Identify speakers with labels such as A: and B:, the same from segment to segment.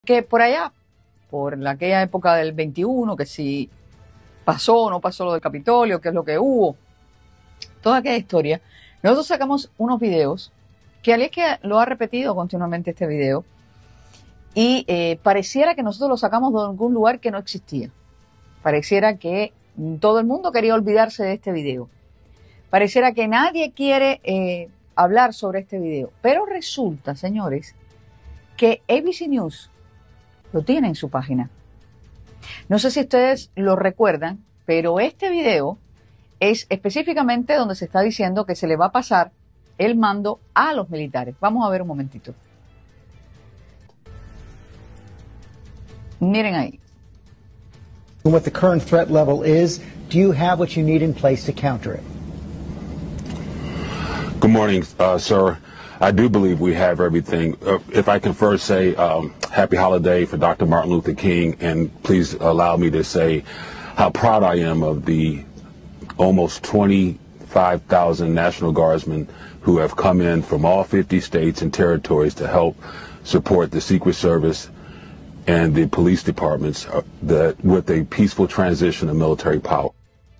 A: Que por allá, por aquella época del 21, que si pasó o no pasó lo del Capitolio, qué es lo que hubo, toda aquella historia, nosotros sacamos unos videos que Alicia lo ha repetido continuamente este video y pareciera que nosotros lo sacamos de algún lugar que no existía. Pareciera que todo el mundo quería olvidarse de este video. Pareciera que nadie quiere hablar sobre este video. Pero resulta, señores, que ABC News lo tiene en su página. No sé si ustedes lo recuerdan, pero este video es específicamente donde se está diciendo que se le va a pasar el mando a los militares. Vamos a ver un momentito. Miren ahí.
B: What the current threat level is, do you have what you need in place to counter it?
C: Good morning, sir. I do believe we have everything. If I can first say happy holiday for Dr. Martin Luther King, and please allow me to say how proud I am of the almost 25,000 National Guardsmen who have come in from all 50 states and territories to help support the Secret Service and the police departments with a peaceful transition of military power.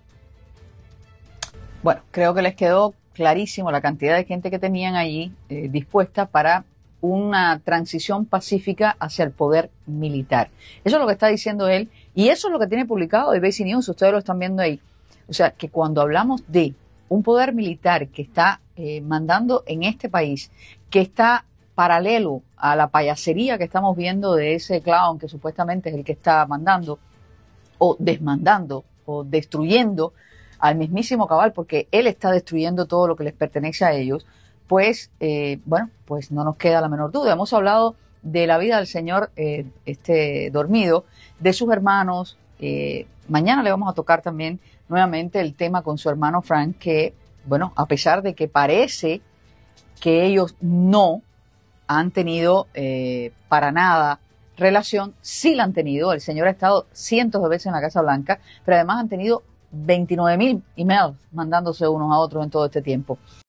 A: Bueno, creo que les quedó clarísimo la cantidad de gente que tenían allí dispuesta para una transición pacífica hacia el poder militar. Eso es lo que está diciendo él y eso es lo que tiene publicado ABC News, ustedes lo están viendo ahí. O sea, que cuando hablamos de un poder militar que está mandando en este país, que está paralelo a la payasería que estamos viendo de ese clown que supuestamente es el que está mandando o desmandando o destruyendo al mismísimo Cabal, porque él está destruyendo todo lo que les pertenece a ellos, pues, bueno, pues no nos queda la menor duda. Hemos hablado de la vida del señor dormido, de sus hermanos. Mañana le vamos a tocar también nuevamente el tema con su hermano Frank, que, bueno, a pesar de que parece que ellos no han tenido para nada relación, sí la han tenido. El señor ha estado cientos de veces en la Casa Blanca, pero además han tenido 29,000 emails mandándose unos a otros en todo este tiempo.